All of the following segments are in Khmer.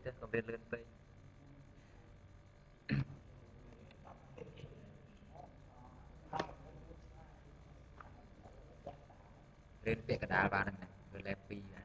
ទៅកុំរៀនលឿនពេករៀនពាក្យកដាលបានហ្នឹងគឺលេខ2បាន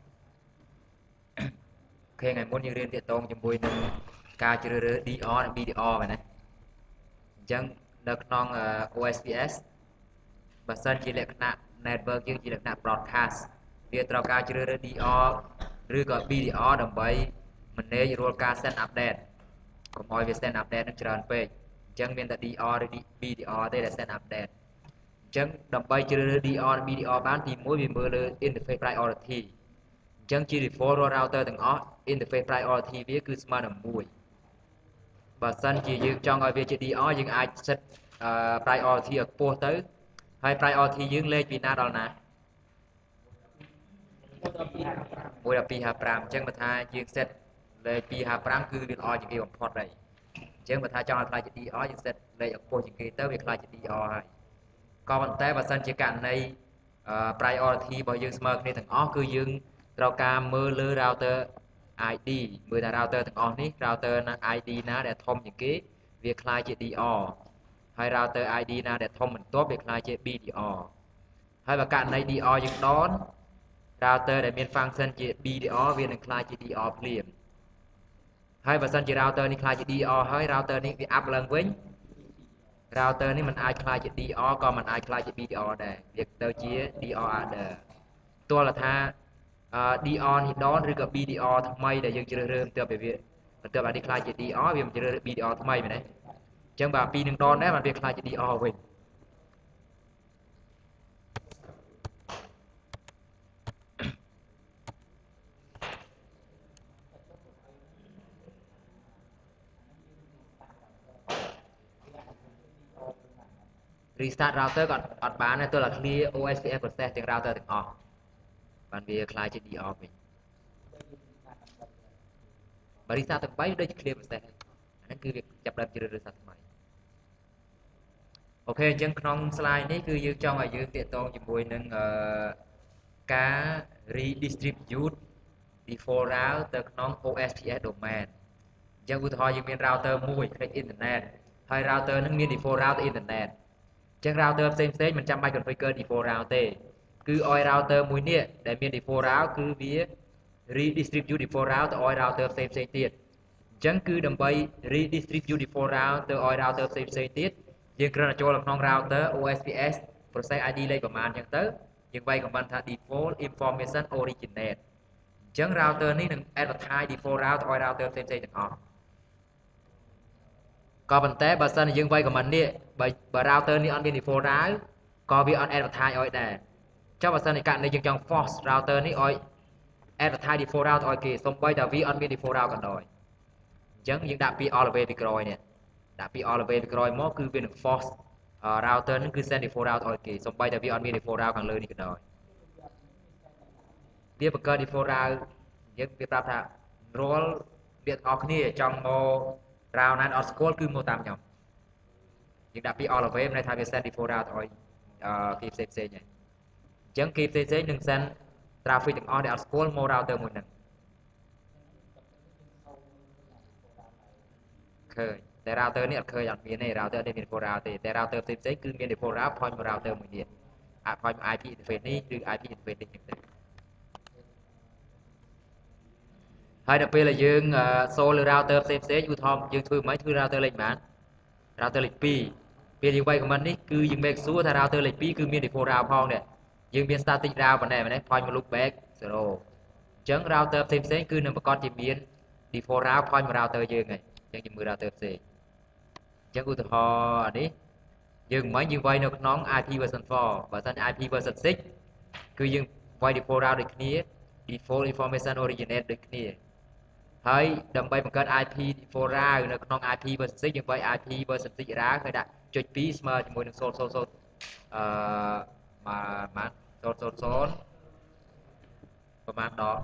អូខេថ្ងៃមុនយើងរៀនទាក់ទងជាមួយនឹងការជ្រើសរើស DR និង BDR មែនទេអញ្ចឹងនៅក្នុង OSPF បើសិនជាលក្ខណៈ network យើងជាលក្ខណៈ broadcast វាត្រូវការជ្រើសរើស DR ឬក៏ BDR ដើម្បី manage រាល់ការ send update កុំឲ្យវា send update នឹងច្រើនពេកអញ្ចឹងមានតែ DR ឬ BDR ទេដែល send update អញ្ចឹងដើម្បីជ្រើសរើស DR និង BDR បានទី1វាមើលលើ interface priority អញ្ចឹងជា default រាល់ router ទាំងអស់ interface priority វាគឺស្មើនឹង1បើសិនជាយើងចង់ឲ្យវាជា DR យើងអាច set priority ឲ្យខ្ពស់ទៅហើយ priority យើងលេខពីណាដល់ណា11255អញ្ចឹងបើថាយើង set លេខ255គឺវាល្អជាងគេបំផុតហើយអញ្ចឹងបើថាចង់ឲ្យខ្លាចជា DR យើង set លេខឲ្យខ្ពស់ជាងគេទៅវាខ្លាចជា DR ហើយក៏ប៉ុន្តែបើសិនជាករណី priority របស់យើងស្មើគ្នាទាំងអស់គឺយើងត្រូវការមើលលើ router ID មើលថា router ទាំងអស់នេះ router ID ណាដែលធំជាងគេវាខ្លាចជា DR ហើយ router ID ណាដែលធំបន្ទាប់វាខ្លាចជា BDR ហើយបើករណី DR យើងដន router ដែលមាន function ជា BDR វានឹងខ្លាចជា DR ភ្លាមហើយបើសិនជា router នេះខ្លាចជា DR ហើយ router នេះវា up ឡើងវិញ router នេះมันអាចខ្លាចជា DR ក៏มันអាចខ្លាចជា BDR ដែរវាទៅជា DR other ទោះថា DR នេះដនឬក៏ BDR ថ្មីដែលយើងជ្រើសរើសបន្ទាប់ពីវាបន្ទាប់អានេះខ្លាចជា DR វាមិនជ្រើសរើស BDR ថ្មីមែនទេអញ្ចឹងបើពីរនឹងដនដែរมันវាខ្លាចជា DR វិញrestart router ក៏អត់បានដែរទោះតែ clear OSPF process ទាំង router ទាំងអស់បានវាខ្លាចជា DR វិញបើ restart ទាំង3ដូចជា clear process ហើយអាហ្នឹងគឺវាចាប់ដើមជ្រើសរើសសាថ្មីអូខេអញ្ចឹងក្នុង slide នេះគឺយើងចង់ឲ្យយើងទាក់ទងជាមួយនឹងការ redistribute default route ទៅក្នុង OSPF domain អញ្ចឹងឧទាហរណ៍យើងមាន router មួយ connect internet ហើយ router ហ្នឹងមាន default route ទៅ internet អញ្ចឹង router ផ្សេងៗមិនចាំបាច់ configure default route ទេគឺឲ្យ router មួយនេះដែលមាន default route គឺវា redistribute default route ទៅឲ្យ router ផ្សេងៗទៀតអញ្ចឹងគឺដើម្បី redistribute default route ទៅឲ្យ router ផ្សេងៗទៀតយើងគ្រាន់តែចូលទៅក្នុង router OSPF process ID លេខប្រមាណអញ្ចឹងទៅយើងវាយ command ថា default information originate អញ្ចឹង router នេះនឹង advertise default route ទៅឲ្យ router ផ្សេងៗទាំងអស់ក៏ប៉ុន្តែបើសិនជាយើងវាយ command នេះបើ router នេះអត់មាន default route ក៏វាអត់ advertise ឲ្យដែរចុះបើសិនជាករណីយើងចង់ force router នេះឲ្យ advertise default route ឲ្យគេសូម្បីតែវាអត់មាន default route ក៏ដោយអញ្ចឹងយើងដាក់ពី all the way ពីក្រោយនេះដាក់ពី all the way ពីក្រោយមកគឺវានឹង force router នឹងគឺ send default route ឲ្យគេសូម្បីតែវាអត់មាន default route ខាងលើនេះក៏ដោយវាបង្កើត default route យើងវាប្រាប់ថារាល់អ្នកទាំងអស់គ្នាចង់មក route ណាអត់ស្គាល់គឺមកតាមខ្ញុំយើងដាក់ពី all the way មានន័យថាវា send default route ឲ្យគេផ្សេងៗហ្នឹងអញ្ចឹងគេផ្សេងៗនឹង send traffic ទាំងអស់ដែលអត់ស្គាល់មក router មួយហ្នឹងឃើញតែ router នេះអត់ឃើញអត់មានទេ router នេះមាន default route ទេតែ router ផ្សេងៗគឺមាន default route point មក router មួយនេះអាច point មក IP interface នេះឬ IP interface នេះចឹងទៅហើយដល់ពេលដែលយើងសូលលើ router ផ្សេងៗឧទាហរណ៍យើងធ្វើមិនធ្វើ router លេខប៉ុន្មាន router លេខ2ពេលយើងវាយ comment នេះគឺយើង make sure ថា router លេខ2គឺមាន default route ផងនេះយើងមាន static route ប៉ុណ្ណេះមែនទេ point មក loop back 0អញ្ចឹង router ផ្សេងៗគឺនឹងប្រកាសជាមាន default route point មក router យើងហើយអញ្ចឹងយើងមើល router ផ្សេងអញ្ចឹងឧទាហរណ៍អានេះយើងមិនយើងវាយនៅក្នុង IP version 4បើសិន IP version 6គឺយើងវាយ default route ដូចគ្នា default information originate ដូចគ្នាហើយដើម្បីបង្កើត IP default route នៅក្នុង IP version 6យើងវាយ IP version 6 route ហើយដាក់ចុច2ស្មើជាមួយនឹង000អឺម៉ាន000ប្រហែលដង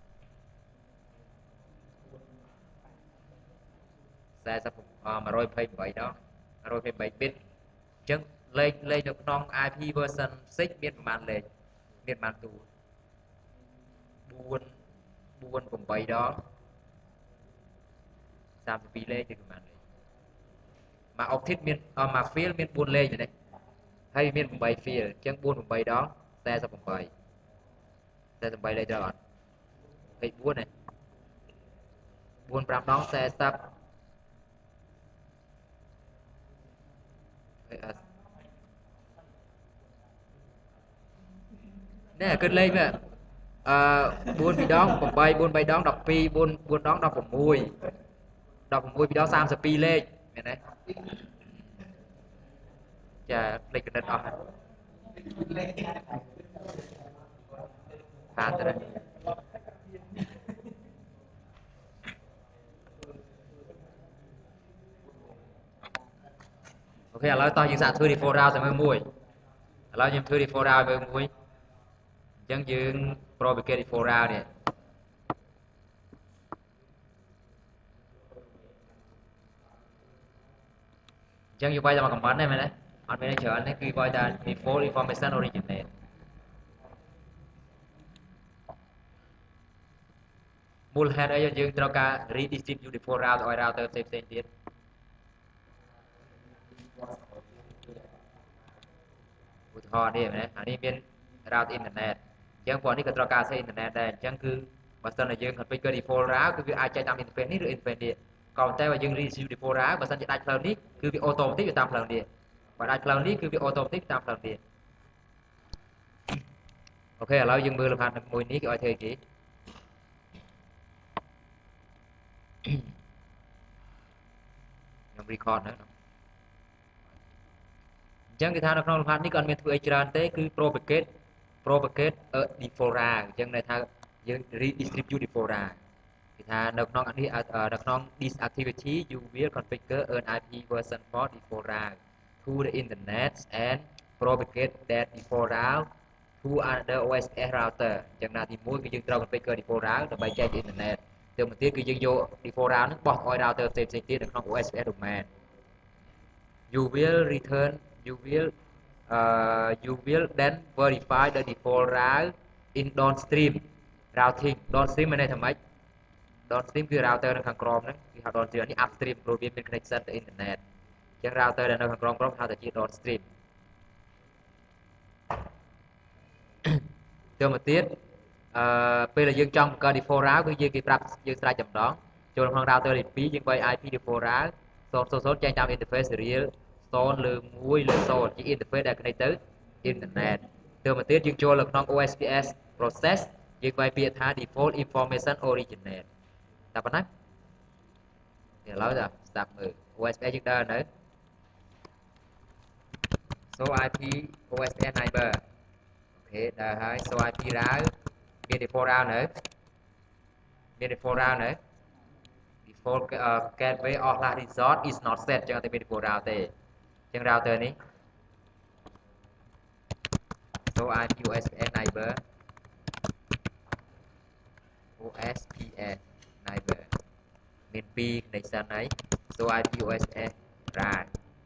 40 128ដង128 bit អញ្ចឹងលេខនៅក្នុង IP version 6មានប្រហែលលេខមានប្រហែលតួ4 8ដង 32 លេខគឺប្រហែលលេខមក octet មានមក field មាន 4 លេខទេហើយមាន 8 field អញ្ចឹង 4 8 ដង 48 48លេខត្រូវអត់24ទេ4 5ដង 40នេះគិតលេខមើល4 2ដង 8 4 3ដង 12 4 4ដង 16 16 2ដង 32លេខមែនទេចាលេខគណិតអស់ខាតទៅអូខេឥឡូវតោះយើងសាកធ្វើ default route តែមើលមួយឥឡូវខ្ញុំធ្វើ default route មើលមួយអញ្ចឹងយើង propagate default route នេះអញ្ចឹងយើងវាយតែមួយ command ទេមែនទេអត់មានច្រើនទេគឺវាយតែ default information originate មូលហេតុអីយើងត្រូវការ redistribute default route ឲ្យ router ផ្សេងៗទៀតឧទាហរណ៍នេះមែនទេអានេះមាន route internet អញ្ចឹងពួកនេះក៏ត្រូវការ access internet ដែរអញ្ចឹងគឺបើសិនជាយើង configure default route គឺវាអាចចែកតាម interface នេះឬ interface នេះក៏ប៉ុន្តែបើយើង redistribute default route បើសិនជាដាច់ផ្លូវនេះគឺវា automatic ទៅតាមផ្លូវនេះបើដាច់ផ្លូវនេះគឺវា automatic តាមផ្លូវនេះអូខេឥឡូវយើងមើលលំហាត់មួយនេះគេឲ្យធ្វើគេខ្ញុំ record នៅអញ្ចឹងគេថានៅក្នុងលំហាត់នេះក៏អត់មានធ្វើអីច្រើនទេគឺ propagate default route អញ្ចឹងន័យថាយើង redistribute default route គេថានៅក្នុងនេះនៅក្នុង this activity you will configure an IP version for default route to the internet and propagate that default route to another OSPF router អញ្ចឹងណាទី1គឺយើងត្រូវ configure default route ដើម្បីចែកទៅ internet ទៅមកទៀតគឺយើងយក default route ហ្នឹងបោះឲ្យ router ផ្សេងៗទៀតនៅក្នុង OSPF domain you will return you will then verify the default route in downstream routing downstream មានន័យថាម៉េច downstream គឺ router នៅខាងក្រោមហ្នឹងគេហៅ downstream នេះ upstream ព្រោះវាមាន connection ទៅ internet អញ្ចឹង router ដែលនៅខាងក្រោមហៅថាជា downstream ទៅមកទៀតពេលដែលយើងចង់បង្កើត default route គឺយើងគេប្រាប់យើងស្រេចតែម្ដងចូលក្នុង router ទី2យើងវាយ IP default route 000ចែងតាម interface serial 0 លើ1លើ0ជា interface ដែល connect ទៅ internet ទៅមកទៀតយើងចូលនៅក្នុង OSPF process យើងវាយពាក្យថា default information originate តែប៉ុណ្ណាឥឡូវស្ដាប់មើល OSPF យើងដើរនៅ so IP OSPF neighbor អូខេដើរហើយ so IP route មាន default route នៅមាន default route នៅ default gateway of last resort is not set ចឹងតែមាន default route ទេចឹង router នេះ so IP OSPF neighbor OSPF neighbor មាន2 connection ហើយ so IP OSPF route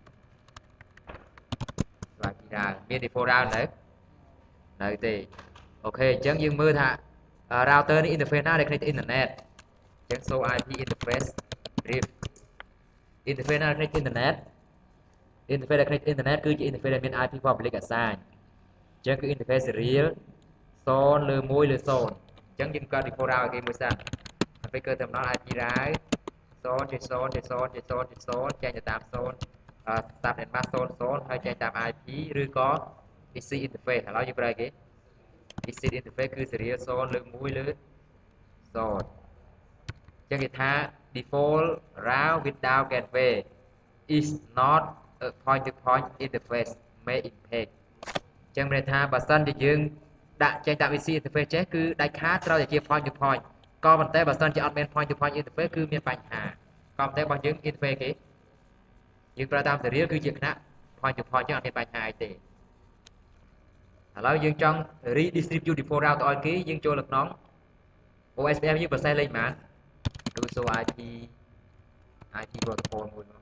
មាន default route នៅទេអូខេអញ្ចឹងយើងមើលថា router នេះ interface ណាដែល connect ទៅ internet អញ្ចឹង so IP interface RIP interface ណា connect ទៅ internet interface ដែល connect ទៅ internet គឺជា interface ដែលមាន IP public assign អញ្ចឹងគឺ interface serial 0 លើ 1 លើ 0 អញ្ចឹងយើងកើត default route ឲ្យគេមួយសិនហើយគឺតំណ IP route 0 ជា0ជា0ជា0ជា0ចែកទៅតាម0តាម netmask 00ហើយចែកតាម IP ឬក៏ EC interface ឥឡូវយើងប្រើគេ EC interface គឺ serial 0 លើ 1 លើ 0 អញ្ចឹងគេថា default route without gateway is not a point to point interface may impact អញ្ចឹងមានន័យថាបើសិនជាយើងដាក់ចេញតាម EC interface ចេះគឺដាច់ខាតត្រូវតែជា point to point ក៏ប៉ុន្តែបើសិនជាអត់មាន point to point interface គឺមានបញ្ហាក៏ប៉ុន្តែបើយើង interface គេយើងប្រើតាម serial គឺជាគណៈ point to point ចឹងអត់មានបញ្ហាអីទេឥឡូវយើងចង់ redistribute default route ទៅឲ្យគេយើងចូលនៅក្នុង OSPF យើង process លេខប៉ុន្មានគឺ so IP protocol មួយមក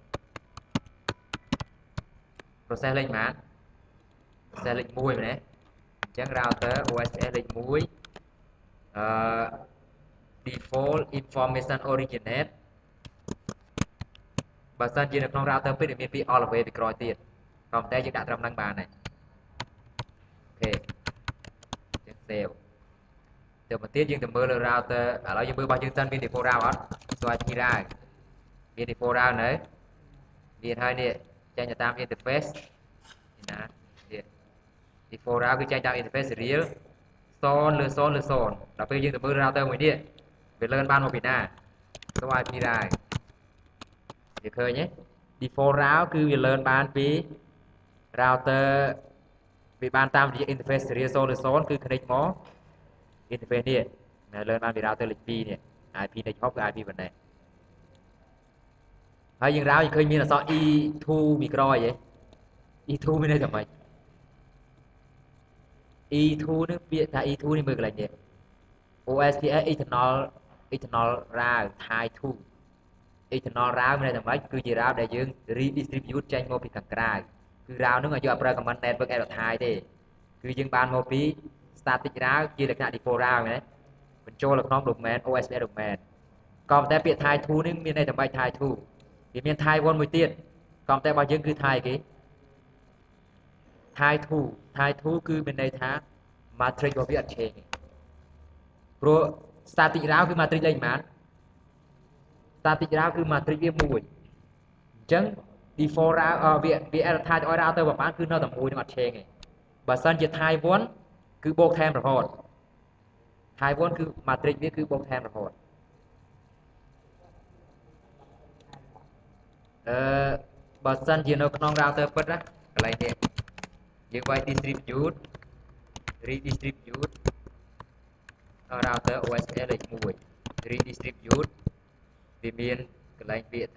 process លេខប៉ុន្មាន process លេខ1មែនទេអញ្ចឹង router OSPF លេខ1default information originate បើសិនជានៅក្នុង router ពីមានពី all the way ពីក្រោយទៀតក៏តែយើងដាក់ត្រឹមហ្នឹងបានដែរអូខេយើង save ទៅមកទៀតយើងទៅមើលលើ router ឥឡូវយើងមើលរបស់យើងសិនមាន default route អត់ស្វ័យ IP route មាន default route នៅមានហើយនេះចេញទៅតាម interface ណានេះ default route គឺចេញតាម interface serial 0 លើ 0 លើ 0 ដល់ពេលយើងទៅមើល router មួយនេះវាលឿនបានមកពីណាស្វ័យ IP route វាឃើញទេ default route គឺវាលឿនបានពី router វាបានតាមរយៈ interface serial 0 លើ 0 គឺ connect មក interface នេះនៅលើបានពី router លេខ2នេះ IP នៃហប់គឺ IP ប៉ុណ្ណេះហើយយើងរោយើងឃើញមានអក្សរ E2 មីក្រូអីហ៎ E2 មានន័យថាម៉េច E2 នេះពាក្យថា E2 នេះមើលកន្លែងនេះ OSPF internal route Thai 2 internal route មានន័យថាម៉េចគឺជា route ដែលយើង redistribute ចេញមកពីខាងក្រៅគឺ route ហ្នឹងឲ្យយក ប្រើ command network error Thai ទេគឺយើងបានមកពី static route ជាលក្ខណៈ default route ណាបញ្ចូលនៅក្នុង domain OSPF domain ក៏ប៉ុន្តែពាក្យ Thai 2 នេះមានន័យថាម៉េច Thai 2វាមាន Thai 1 មួយទៀតក៏ប៉ុន្តែរបស់យើងគឺ Thai គេ Thai 2 គឺមានន័យថា matrix របស់វាអត់ឆេងព្រោះ static route គឺ matrix លេខប៉ុន្មាន static route គឺ matrix វា1អញ្ចឹង default route វា error Thai ឲ្យ router ប្រហែលគឺនៅតែ1នឹងអត់ឆេងទេបើសិនជា Thai 1គឺបូកថែមរហូត Thai 1គឺ matrix វាគឺបូកថែមរហូតបើសិនជានៅក្នុង router ពិតណាកន្លែងនេះយើងវាយ redistribute router OSPF លេខ1 redistribute វាមានកន្លែងពាក្យថា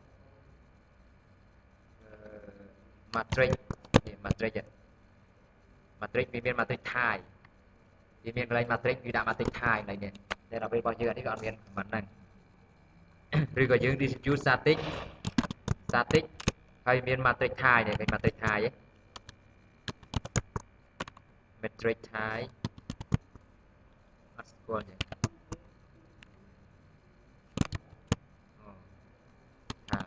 matrix នេះ matrix វាមាន matrix Thai វាមានកន្លែង matrix គឺដាក់ matrix Thai កន្លែងនេះតែដល់ពេលរបស់យើងអានេះក៏អត់មានប៉ុណ្ណឹងឬក៏យើង distribute static ហើយមាន matrix Thai នេះឃើញ matrix Thai ទេ matrix Thai អត់ស្គាល់ទេ Thai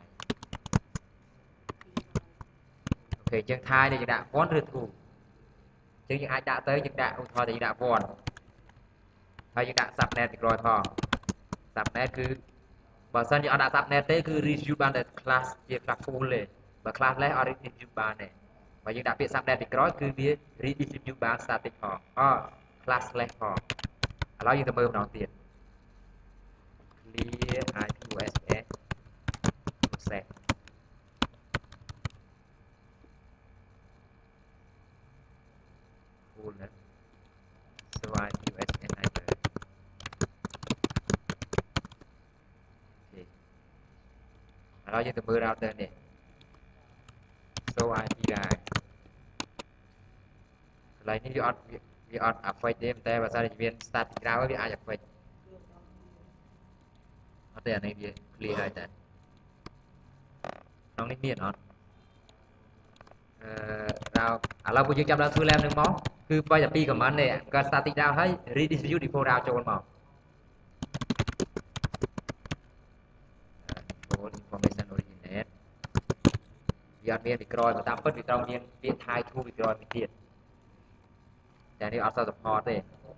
អូខេយើង Thai នេះយើងដាក់ 1 ឬ 2 ចឹងយើងអាចដាក់ទៅយើងដាក់ឧទាហរណ៍តែយើងដាក់ 1 ហើយយើងដាក់ subnet ពីក្រោយផង subnet គឺបើសិនជាអត់ដាក់ subnet ទេគឺ redistribute បានតែ class ជា class full ទេបើ class less អត់ redistribute បានទេបើយើងដាក់ពាក្យ subnet ពីក្រោយគឺវា redistribute បាន static ផង class less ផងឥឡូវយើងទៅមើលម្ដងទៀត clear IPOSS process full ណា so IPOSS enable ឥឡូវយើងទៅមើល router នេះ so IP ដែរកន្លែងនេះវាអត់ affect ទេតែបើសិនជាមាន static route វាអាច affect អត់ទេអានេះវា clear ហើយតែក្នុងនេះមានអត់route ឥឡូវពួកយើងចាប់ដើមធ្វើ lab នឹងមកគឺបើតែ2 command ទេក៏ static route ហើយ redistribute default route ចូលមកinformation originate វាអត់មានពីក្រោយបើតាមពិតវាត្រូវមានពាក្យ Thai 2ពីក្រោយមួយទៀតតែនេះអត់សូវ support ទេ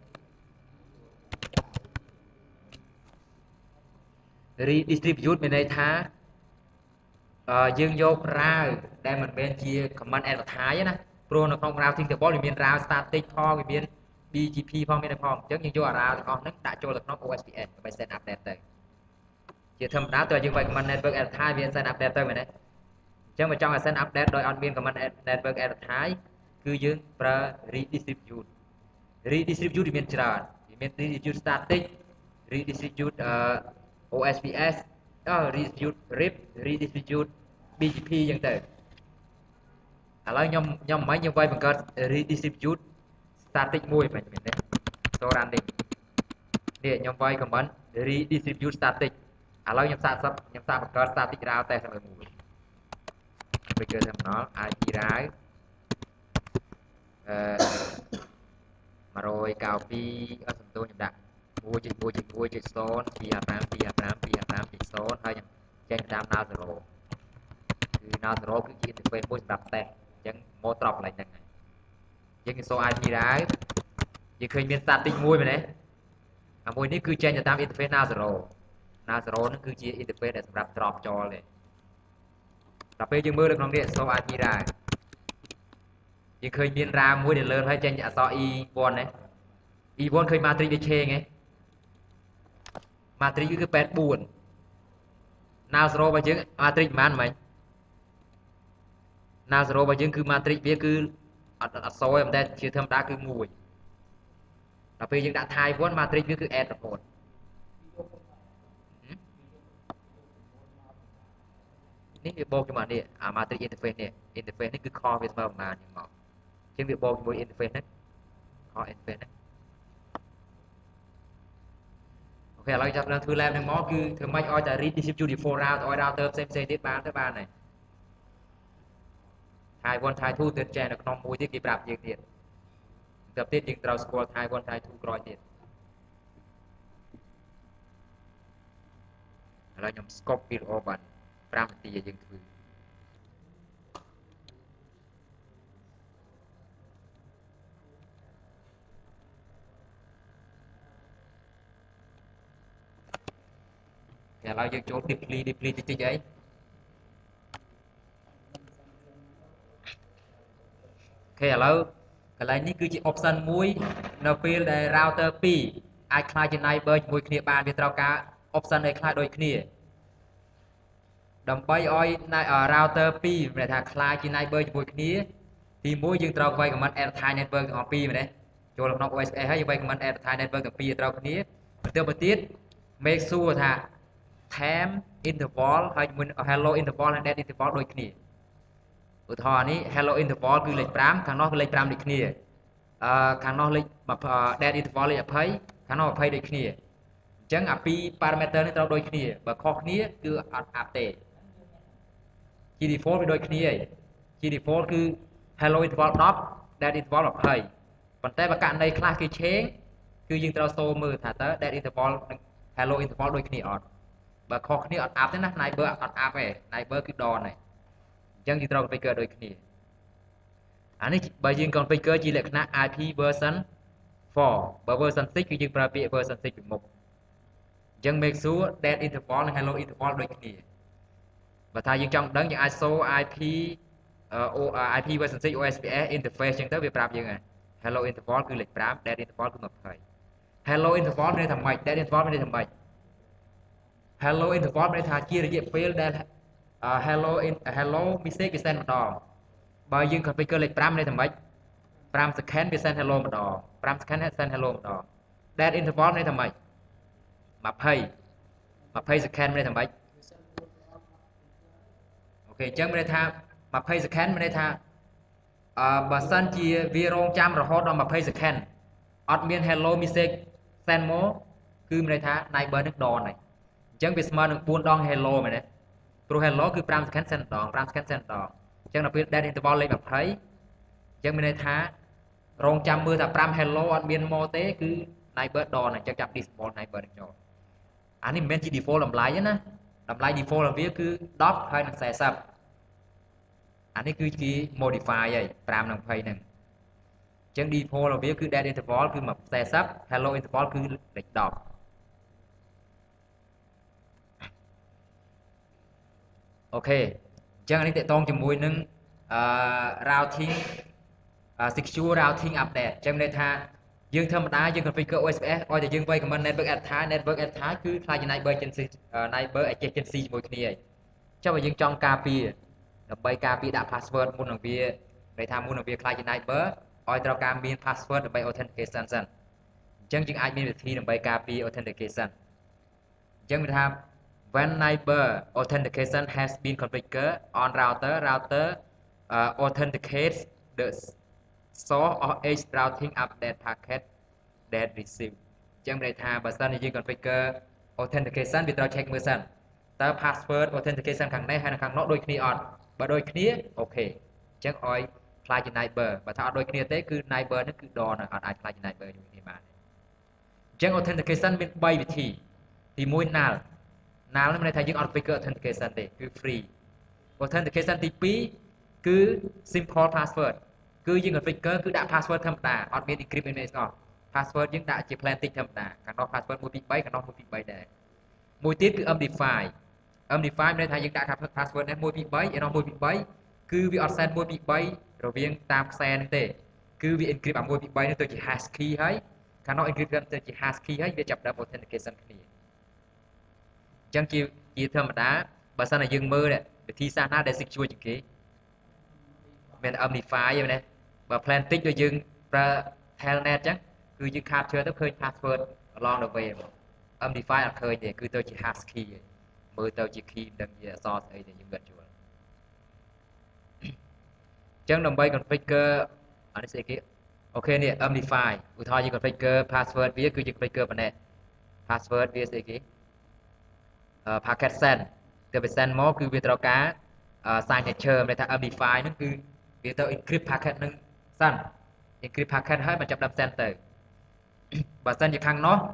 redistribute មានន័យថាយើងយក route ដែលមិនមែនជា command advertise ណាព្រោះនៅក្នុង routing table វាមាន route static ផងវាមាន BGP ផងមានផងអញ្ចឹងយើងយក route ទាំងអស់ហ្នឹងដាក់ចូលទៅក្នុង OSPF ដើម្បី set up net ទៅជាធម្មតាតើយើងវាយ command network advertise វា set up net ទៅមែនទេអញ្ចឹងបើចង់ឲ្យ set up net ដោយអត់មាន command network advertise គឺយើងប្រើ redistribute វាមានច្រើនវាមាន redistribute static redistribute OSPF redistribute RIP redistribute BGP អញ្ចឹងទៅឥឡូវខ្ញុំមិនយើងវាយបង្កើត redistribute static មួយមិនមែនទេ so running នេះខ្ញុំវាយ command redistribute static ឥឡូវខ្ញុំសាកបង្កើត static route តែមួយBreaker terminal IP route 192អត់សំទោសខ្ញុំដាក់ 1.1.1.0 255 255 255.0 ហើយខ្ញុំចេញតាម 0 null 0 គឺជា interface មួយសម្រាប់ test អញ្ចឹង mode drop ឡើងហ្នឹងយើង show IP ដែរយើងឃើញមាន static មួយមែនទេអាមួយនេះគឺចេញទៅតាម interface null 0ហ្នឹងគឺជា interface ដែលសម្រាប់ drop ចោលទេដល់ពេលយើងមើលនៅក្នុងនេះ show IP ដែរយើងឃើញមាន RAM មួយដែលលើហើយចេញអក្សរ E1 ណា E1 ឃើញ matrix ដូចឆេងហ៎ matrix គឺ84 null 0របស់យើង matrix ប៉ុន្មានមិញ null 0របស់យើងគឺ matrix វាគឺអត់សូរទេតែជាធម្មតាគឺ1ដល់ពេលយើងដាក់ type 1 matrix វាគឺ add រហូតនេះវាបូកជាមួយនេះអា matrix interface នេះ interface នេះគឺ core វាស្មើប្រមាណហ្នឹងមកអញ្ចឹងវាបូកជាមួយ interface ហ្នឹង core interface ហ្នឹងអូខេឥឡូវចាប់ឡើងធ្វើ lab ហ្នឹងមកគឺធ្វើម៉េចឲ្យតែ redistribute default route ឲ្យ router ផ្សេងៗទៀតបានទៅបានហើយ type 1 type 2 ទៅចែកនៅក្នុងមួយទៀតគេប្រាប់យើងទៀតទៅទៀតយើងត្រូវស្គាល់ type 1 type 2ក្រោយទៀតឥឡូវខ្ញុំ scope វីដេអូបាន5នាទីឲ្យយើងធ្វើឥឡូវយើងចូល deeply តិចអីអូខេឥឡូវកន្លែងនេះគឺជា option មួយនៅពេលដែល router 2អាចខ្លាយជា neighbor ជាមួយគ្នាបានវាត្រូវការ option ឲ្យខ្លាយដូចគ្នាដើម្បីឲ្យ router 2មានថាខ្លាយជា neighbor ជាមួយគ្នាទី1យើងត្រូវវាយ command add Thai network ទាំងអស់ពីរមែនទេចូលក្នុង OSPF ហើយវាយ command add Thai network ទាំងពីរឲ្យត្រូវគ្នាបន្ទាប់ទៀត make sure ថា time interval ហើយជាមួយ hello interval និង dead interval ដូចគ្នាឧទាហរណ៍នេះ hello interval គឺលេខ5ខាងនោះគឺលេខ5ដូចគ្នាខាងនោះលេខdead interval លេខ20ខាងនោះ20ដូចគ្នាអញ្ចឹងអាពីរ parameter នេះត្រូវដូចគ្នាបើខុសគ្នាគឺអត់អាប់ទេ G default វាដូចគ្នាឯង G default គឺ hello interval 10 dead interval 20ប៉ុន្តែបើករណីខ្លះគេឆេងគឺយើងត្រូវសូមមើលថាតើ dead interval និង hello interval ដូចគ្នាអត់បើខុសគ្នាអត់អាប់ទេណា neighbor អត់អាប់ទេ neighbor គឺ don ហើយអញ្ចឹងយើងត្រូវ configure ដូចគ្នាអានេះបើយើង configure ជាលក្ខណៈ IP version 4បើ version 6គឺយើងប្រើពាក្យ version 6ពីមុខអញ្ចឹង make sure dead interval និង hello interval ដូចគ្នាបើថាយើងចង់ដឹងយើងអាចសូរ IP version 6 OSPF interface អញ្ចឹងទៅវាប្រាប់យើងហើយ hello interval គឺលេខ5 dead interval គឺ20 hello interval មានន័យថាម៉េច dead interval មានន័យថាម៉េច hello interval មានន័យថាជារយៈពេលដែល hello message វា send ម្ដងបើយើង configure លេខ5មានន័យថាម៉េច5 second វា send hello ម្ដង5 second send hello ម្ដង dead interval មានន័យថាម៉េច20 second មានន័យថាម៉េចអូខេអញ្ចឹងមានន័យថា20 second មានន័យថាបើសិនជាវារងចាំរហូតដល់20 second អត់មាន hello message send មកគឺមានន័យថា neighbor នឹង don ហើយអញ្ចឹងវាស្មើនឹង4ដង hello មែនទេព្រោះ hello គឺ5 second send ម្ដង5 second send ម្ដងអញ្ចឹងដល់ពេល dead interval លេខ20អញ្ចឹងមានន័យថារងចាំមើលថា5 hello អត់មានមកទេគឺ neighbor don អញ្ចឹងចាប់ disable neighbor នឹងចូលអានេះមិនមែនជា default តម្លៃទេណាតម្លៃ default របស់វាគឺ10ហើយនឹង40អានេះគឺជា modify ហើយ5និង20ហ្នឹងអញ្ចឹង default របស់វាគឺ dead interval គឺ40 hello interval គឺលេខ10អូខេអញ្ចឹងអានេះតកតងជាមួយនឹងrouting secure routing update អញ្ចឹងន័យថាយើងធម្មតាយើង configure OSPF ឲ្យតែយើងវាយ command network add Thai គឺខ្លាច neighbor adjacency ជាមួយគ្នាហើយចុះបើយើងចង់ការពារដើម្បីការពារដាក់ password មុននឹងវាន័យថាមុននឹងវាខ្លាចជា neighbor ឲ្យត្រូវការមាន password ដើម្បី authentication សិនអញ្ចឹងយើងអាចមានវិធីដើម្បីការពារ authentication អញ្ចឹងវាថា when neighbor authentication has been configured on router authenticates the source of each routing update packet that received អញ្ចឹងន័យថាបើសិនជាយើង configure authentication វាត្រូវ check មើលសិនតើ password authentication ខាងនេះហើយខាងនោះដូចគ្នាអត់បើដូចគ្នាអូខេអញ្ចឹងឲ្យខ្លាចជា neighbor បើថាអត់ដូចគ្នាទេគឺ neighbor ហ្នឹងគឺ don អត់អាចខ្លាចជា neighbor ជាមួយគ្នាបានអញ្ចឹង authentication មាន3វិធីទី1 null នេះមានន័យថាយើងអត់ configure authentication ទេគឺ free authentication ទី2គឺ simple password គឺយើង configure គឺដាក់ password ធម្មតាអត់មាន encrypt អីស្អី password យើងដាក់ជា plain text ធម្មតាខាងនោះ password 1 2 3ខាងនោះ1 2 3ដែរមួយទៀតគឺ MD5 MD5 មានន័យថាយើងដាក់ password នេះ1 2 3ឯនោះ1 2 3គឺវាអត់ set 1 2 3រវាងតាមខ្សែហ្នឹងទេគឺវា encrypt អា1 2 3នេះទៅជា hash key ហើយខាងនោះ encrypt ទៅជា hash key ហើយវាចាប់ដើម authentication គ្នាអញ្ចឹងជាធម្មតាបើសិនតែយើងមើលវិធីសាស្ត្រណាដែល secure ជាងគេមាន MD5 ទេណាបើ plain text ដូចយើងប្រើ telnet អញ្ចឹងគឺយើង capture ទៅឃើញ password along the way មក MD5 អត់ឃើញទេគឺទៅជា hash key ឯងមើលទៅជា key មិនដឹងជាអក្សរស្អីទេយើងមិនយល់អញ្ចឹងដើម្បី configure អានេះស្អីគេអូខេនេះ MD5 ឧទាហរណ៍យើង configure password វាគឺយើង configure ប៉ុណ្ណេះ password វាស្អីគេ packet send ទៅវា send មកគឺវាត្រូវការ signature មានន័យថា MD5 ហ្នឹងគឺវាទៅ encrypt packet ហ្នឹងសិន encrypt packet ហើយមកចាប់ដើម send ទៅបើសិនជាខាងនោះ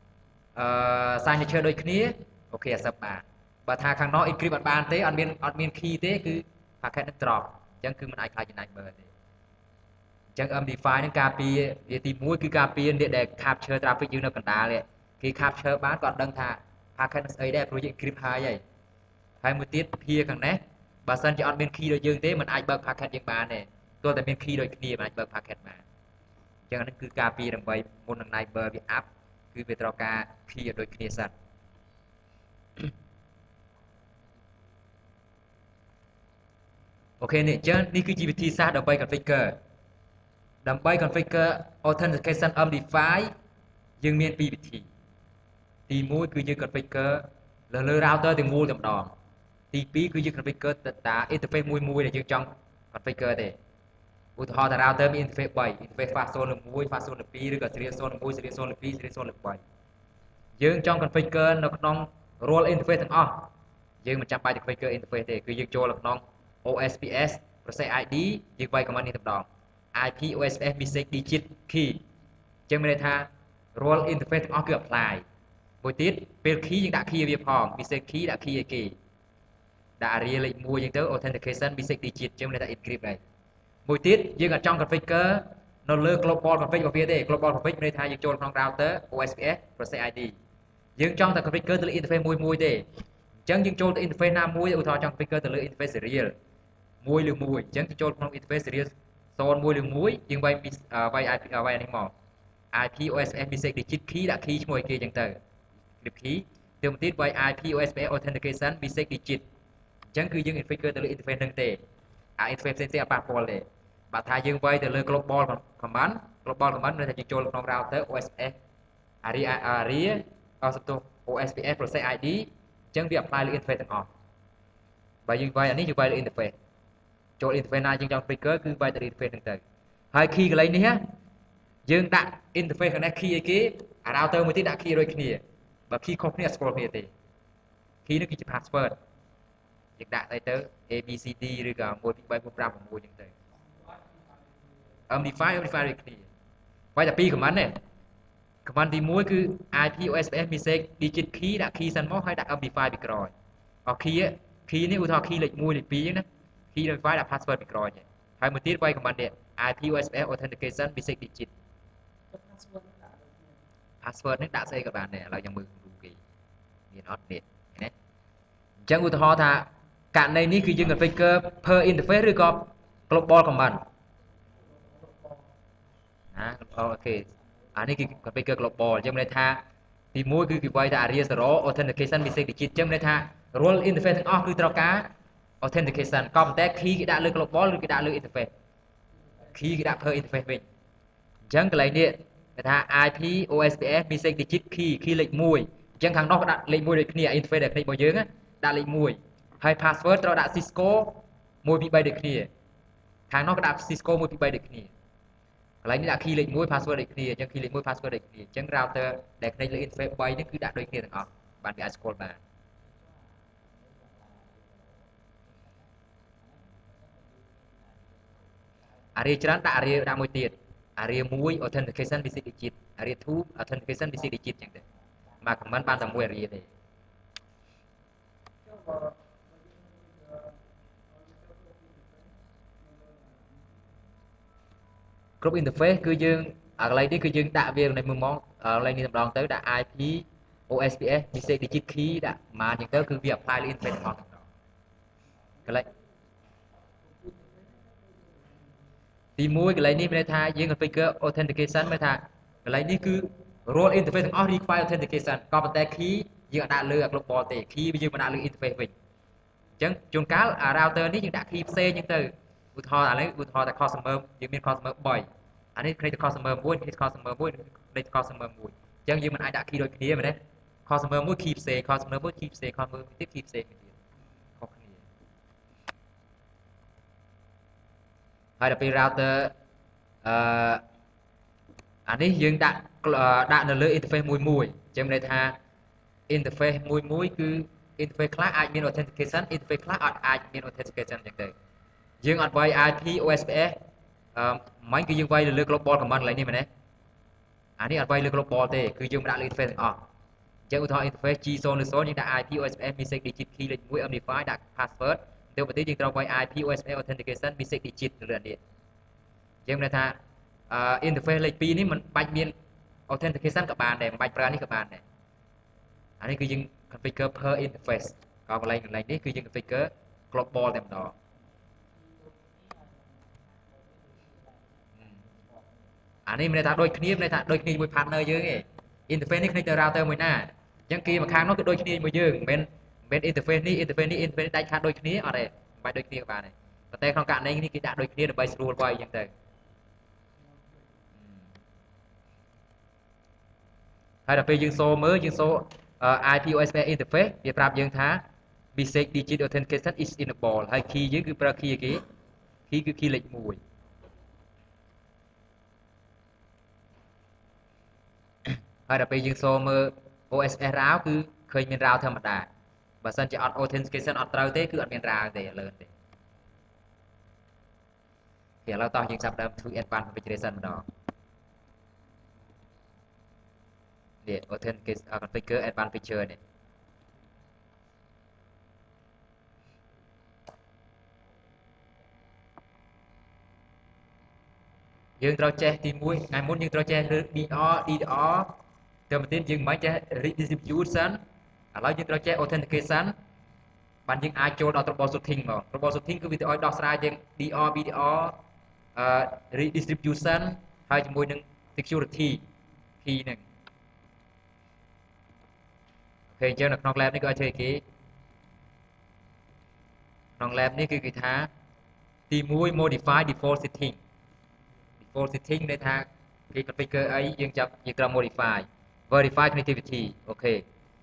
signature ដូចគ្នាអូខេ accept បានបើថាខាងនោះ encrypt អត់បានទេអត់មាន key ទេគឺ packet នឹង drop អញ្ចឹងគឺមិនអាចខ្លាចចំណាយបើទេអញ្ចឹង MD5 ហ្នឹងការពារវាទី1គឺការពារអ្នកដែល capture traffic យើងនៅកណ្ដាលគេ capture បានគាត់ដឹងថា packet នឹងស្អីដែរព្រោះយើង encrypt ហើយមួយទៀតភាខាងនេះបើសិនជាអត់មាន key ដូចយើងទេមិនអាចបើក packet យើងបានទេទោះតែមាន key ដូចគ្នាមិនអាចបើក packet បានអញ្ចឹងហ្នឹងគឺការពារដើម្បីមុននឹង neighbor វា up គឺវាត្រូវការ key ដូចគ្នាសិនអូខេនេះអញ្ចឹងនេះគឺជាវិធីសាស្ត្រដើម្បី configure authentication MD5 យើងមាន2វិធីទី1គឺយើង configure លើ router ទាំងមូលតែម្ដងទី2គឺយើង configure ទៅតា interface មួយដែលយើងចង់ configure ទេឧទាហរណ៍តា router មាន interface 3 interface fast zone 1 fast zone 2ឬក៏ serial zone 1 serial zone 2 serial zone 3យើងចង់ configure នៅក្នុង role interface ទាំងអស់យើងមិនចាំបាច់ configure interface ទេគឺយើងចូលនៅក្នុង OSPF process ID យើងវាយ command នេះតែម្ដង IP OSPF message digit key អញ្ចឹងមានន័យថា role interface ទាំងអស់គឺ apply មួយទៀតពេល key យើងដាក់ key វាផង message key ដាក់ key ឲ្យគេដាក់ area លេខ1អញ្ចឹងទៅ authentication message digit អញ្ចឹងមានន័យថា encrypt ហើយមួយទៀតយើងអត់ចង់ configure នៅលើ global config របស់វាទេ global config មានន័យថាយើងចូលក្នុង router OSPF process ID យើងចង់តែ configure ទៅលើ interface មួយទេអញ្ចឹងយើងចូលទៅ interface ណាមួយឧទាហរណ៍ចង់ configure ទៅលើ interface serial 1ឬ1អញ្ចឹងយើងចូលក្នុង interface serial 0 1ឬ1យើងវាយ IP វាយនេះមក IP OSPF message digit key ដាក់ key ឈ្មោះឲ្យគេអញ្ចឹងទៅ encrypt key ទៅមួយទៀតវាយ IP OSPF authentication message digit អញ្ចឹងគឺយើង configure ទៅលើ interface ហ្នឹងទេអា interface ផ្សេងៗអត់ប៉ះពាល់ទេបើថាយើងវាយទៅលើ global command មានន័យថាយើងចូលក្នុង router OSPF area សំទោស OSPF process ID អញ្ចឹងវា apply លើ interface ទាំងអស់បើយើងវាយអានេះយើងវាយលើ interface ចូល interface ណាយើងចង់ configure គឺវាយទៅ interface ហ្នឹងទៅហើយ key កន្លែងនេះយើងដាក់ interface ខាងនេះ key ឲ្យគេអា router មួយទៀតដាក់ key ដូចគ្នាបើ key ខុសគ្នាអត់ស្គាល់គ្នាទេ key នេះគឺជា password យើងដាក់ទៅ ABCD ឬក៏1 2 3 4 5 6អញ្ចឹងទៅ MD5 ដូចគ្នាវាយតែ2 command ទេ command ទី1គឺ IP OSPF message digit key ដាក់ key សិនមកហើយដាក់ MD5 ពីក្រោយអស់ key នេះឧទាហរណ៍ key លេខ1លេខ2អញ្ចឹងណា key នៅ file ដាក់ password ពីក្រោយហើយមួយទៀតវាយ command នេះ IP OSPF authentication message digit password នេះដាក់ស្អីក៏បានដែរឥឡូវខ្ញុំមើលគ្រូគេមានអត់នេះណាអញ្ចឹងឧទាហរណ៍ថាករណីនេះគឺយើង configure per interface ឬក៏ global command ណាអូខេអានេះគឺ configure global អញ្ចឹងមានន័យថាទី1គឺគេវាយថា area 0 authentication message digit អញ្ចឹងមានន័យថា role interface ទាំងអស់គឺត្រូវការ authentication ក៏ប៉ុន្តែ key គេដាក់លើ global ឬគេដាក់លើ interface key គេដាក់ per interface វិញអញ្ចឹងកន្លែងនេះគេថា IP OSPF message digit key លេខ1អញ្ចឹងខាងនោះក៏ដាក់លេខ1ដូចគ្នា interface ដែលគ្នារបស់យើងដាក់លេខ1ហើយ password ត្រូវដាក់ Cisco 1 2 3ដូចគ្នាខាងនោះក៏ដាក់ Cisco 1 2 3ដូចគ្នាកន្លែងនេះដាក់ key លេខ1 password ដូចគ្នាអញ្ចឹង key លេខ1 password ដូចគ្នាអញ្ចឹង router ដែលគ្នាលើ interface 3នេះគឺដាក់ដូចគ្នាទាំងអស់បានវាអាចស្គាល់បានអារៀច្រើនដាក់អារៀដាក់មួយទៀតអារៀ1 authentication message digit អារៀ2 authentication message digit អញ្ចឹងទៅមក comment បានតែមួយអារៀទេ group interface គឺយើងកន្លែងនេះគឺយើងដាក់វានៅមុំមកកន្លែងនេះម្ដងទៅដាក់ IP OSPF message digit key ដាក់មកអញ្ចឹងទៅគឺវា apply លើ interface ទាំងអស់ទាំងដល់កន្លែងទី1កន្លែងនេះមានន័យថាយើង configure authentication មានថាកន្លែងនេះគឺ role interface ទាំងអស់ require authentication ក៏ប៉ុន្តែ key យើងអាចដាក់លើ global ទេ key យើងមិនដាក់លើ interface វិញអញ្ចឹងជួនកាល router នេះយើងដាក់ key ផ្សេងអញ្ចឹងទៅឧទាហរណ៍ឥឡូវឧទាហរណ៍តែ customer យើងមាន customer 3អានេះគ្នាទៅ customer 1គ្នាទៅ customer 1គ្នាទៅ customer 1អញ្ចឹងយើងមិនអាចដាក់ key ដូចគ្នាមែនទេ customer 1 key ផ្សេង customer 1 key ផ្សេង customer 1ទៀត key ផ្សេងទៀតខុសគ្នាហើយដល់ពេល router អឺអានេះយើងដាក់នៅលើ interface មួយអញ្ចឹងមានន័យថា interface មួយគឺ interface ខ្លះអាចមាន authentication interface ខ្លះអាចមាន authentication អញ្ចឹងទៅយើងអត់វាយ IP OSPF មិញគឺយើងវាយលើ global command កន្លែងនេះមែនទេអានេះអត់វាយលើ global ទេគឺយើងដាក់លើ interface ទាំងអស់អញ្ចឹងឧទាហរណ៍ interface G00 យើងដាក់ IP OSPF message digit key លេខ1 unify ដាក់ password ទៅបន្តិចយើងត្រូវវាយ IP OSPF authentication message digit លើនេះអញ្ចឹងមានន័យថាinterface លេខ2នេះមិនបាច់មាន authentication ក៏បានដែរមិនបាច់ប្រើនេះក៏បានដែរអានេះគឺយើង configure per interface ក៏កន្លែងនេះគឺយើង configure global តែម្ដងអានេះមានន័យថាដូចគ្នាមានន័យថាដូចគ្នាជាមួយ partner យើងឯង interface នេះគ្នាទៅ router មួយណាអញ្ចឹងគេមកខាងនោះគឺដូចគ្នាជាមួយយើងមិនមែន interface នេះ interface ដាច់ខាតដូចគ្នាអត់ទេមិនបាច់ដូចគ្នាក៏បានដែរប៉ុន្តែក្នុងករណីនេះគេដាក់ដូចគ្នាដើម្បីស្រួលវាយអញ្ចឹងទៅហើយដល់ពេលយើងសូមើលយើងសូ IP OSPF interface វាប្រាប់យើងថា message digit authentication is enabled ហើយ key យើងគឺប្រើ key គេ key គឺ key លេខ1ហើយដល់ពេលយើងសូមើល OSS RAW គឺឃើញមាន RAW ធម្មតាបើសិនជាអត់ authentication អត់ត្រូវទេគឺអត់មាន RAW ទេលើទេឥឡូវតោះយើងចាប់ដើមធ្វើ advanced configuration ម្ដងនេះ authentication configure advanced feature នេះយើងត្រូវចេះទី1ថ្ងៃមុនយើងត្រូវចេះ DR DDR ទៅមកទៀតយើងមិនចេះ redistribution ឥឡូវយើងត្រូវចេះ authentication បានយើងអាចចូលដល់ troubleshooting មក troubleshooting គឺវាទៅឲ្យដោះស្រាយទាំង DR BDR redistribution ហើយជាមួយនឹង security key ហ្នឹងអូខេអញ្ចឹងនៅក្នុង lab នេះក៏ឲ្យធ្វើគេក្នុង lab នេះគឺគេថាទី1 modify default setting default setting ន័យថាគេ configure អីយើងត្រូវ modify verify connectivity អូខេ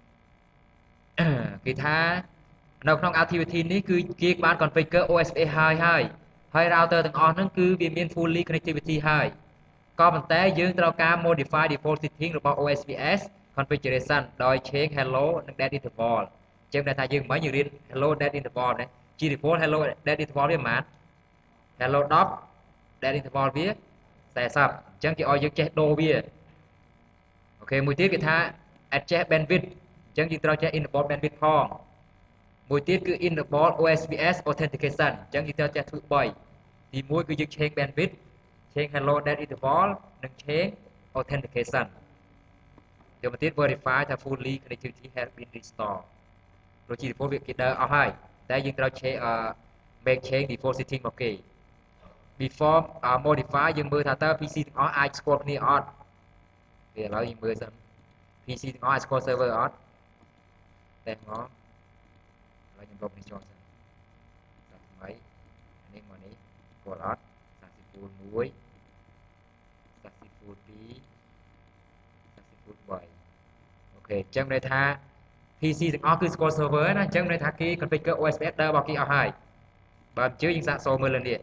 គេថានៅក្នុង activity នេះគឺគេបាន configure OSPF ហើយ router ទាំងអស់ហ្នឹងគឺវាមាន fully connectivity ហើយក៏ប៉ុន្តែយើងត្រូវការ modify default setting របស់ OSPF configuration ដោយ change hello និង dead interval អញ្ចឹងន័យថាយើងមិនយើងរៀន hello dead interval ណា ជា default hello dead interval វាប៉ុន្មាន hello 10 dead interval វា40អញ្ចឹងគេឲ្យយើងចេះដូរវាអូខេមួយទៀតគេថា adjust bandwidth អញ្ចឹងយើងត្រូវចេះ enable bandwidth ផងមួយទៀតគឺ enable OSPF authentication អញ្ចឹងយើងត្រូវចេះធ្វើ3ទី1គឺយើង change bandwidth change hello dead interval និង change authentication ទៅមកទៀត verify ថា fully connectivity has been restored ព្រោះជា default វាគេដើរអស់ហើយតែយើងត្រូវ make change default setting មកគេ before modify យើងមើលថាតើ PC ទាំងអស់អាចស្គាល់គ្នាអត់វាឥឡូវយើងមើលសិន PC ទាំងអស់អាចស្គាល់ server អត់តែមកឥឡូវខ្ញុំលុបនេះចោលសិនដល់ថ្មីនេះមកនេះស្គាល់អត់34 1 34 2 34 3អូខេអញ្ចឹងន័យថា PC ទាំងអស់គឺស្គាល់ server ណាអញ្ចឹងន័យថាគេ configure OSPF ដើររបស់គេអស់ហើយបើអញ្ជើញយើងសាកសូមមើលលើនេះ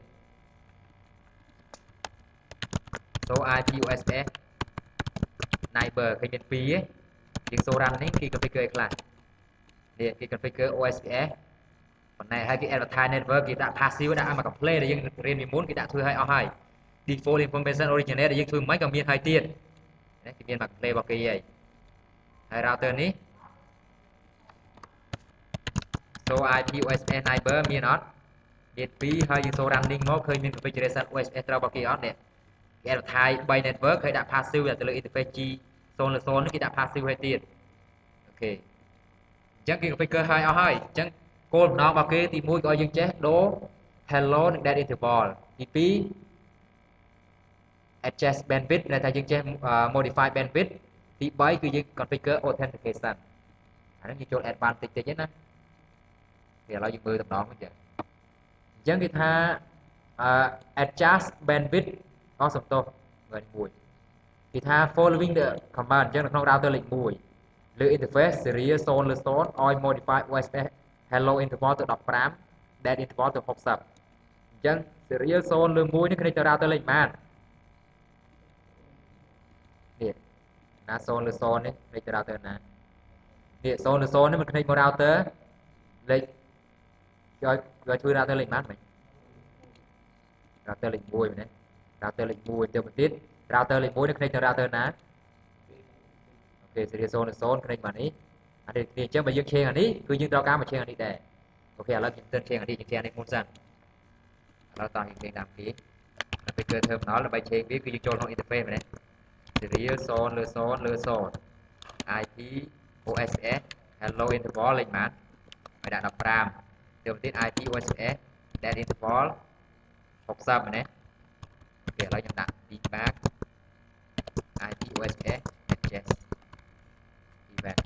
សូ IP OSPF neighbor ឃើញមាន2ទេយើងសូ run នេះគេ configure ខ្លះនេះគេ configure OSPF ប៉ុន្តែហើយគេ advertise network គេដាក់ passive ដាក់ឲ្យមក complain ដែលយើងរៀនពីមុនគេដាក់ធ្វើឲ្យអស់ហើយ default information originate ដែលយើងធ្វើមិនក៏មានហើយទៀតគេមានមក complain របស់គេហើយហើយ router នេះសូ IP OSPF neighbor មានអត់មាន2ហើយយើងសូ running មកឃើញមាន configuration OSPF ត្រូវរបស់គេអត់នេះគេគេអត់ថាយ3 network គេដាក់ passive ទៅលើ interface G 0លើ0នេះគេដាក់ passive ឲ្យទៀតអូខេអញ្ចឹងគេ configure ឲ្យអស់ហើយអញ្ចឹងគោលបំណងរបស់គេទី1ក៏ឲ្យយើងចេះដូរ hello និង dead interval ទី2 adjust bandwidth ដែលថាយើងចេះ modify bandwidth ទី3គឺយើង configure authentication អានេះយើងចូល advanced តិចៗណាគេឥឡូវយើងមើលតម្ដងវិញចឹងអញ្ចឹងគេថា adjust bandwidth អស់សំទោសមើលមួយគេថា following the command អញ្ចឹងនៅក្នុង router លេខ1លើ interface serial 0លើ0ឲ្យ modify OSPF hello interval ទៅ15 dead interval ទៅ60អញ្ចឹង serial 0លើ1នេះគ្នាទៅ router លេខប៉ុន្មាននេះណា0លើ0នេះគ្នាទៅ router ណានេះ0លើ0នេះมันគ្នាមក router លេខឲ្យជួយ router លេខប៉ុន្មាន router លេខ1មែនទេ router លេខ1ទៅបន្តិច router លេខ1នេះគ្នាទៅ router ណាអូខេ serial 0លើ0គ្នាមកនេះអានេះគ្នាអញ្ចឹងបើយើងឆេងអានេះគឺយើងត្រូវការមកឆេងអានេះដែរអូខេឥឡូវយើងទៅឆេងអានេះយើងឆេងអានេះមុនសិនឥឡូវតោះយើងឆេងតាមគេទៅធ្វើ terminal ដើម្បីឆេងវាគឺយើងចូលក្នុង interface មែនទេ serial 0លើ0លើ0 IP OSS hello interval លេខប៉ុន្មានឲ្យដាក់15ទៅបន្តិច IP OSS dead interval 60មែនទេអូខេឥឡូវខ្ញុំដាក់ feedback IP OSS adjust event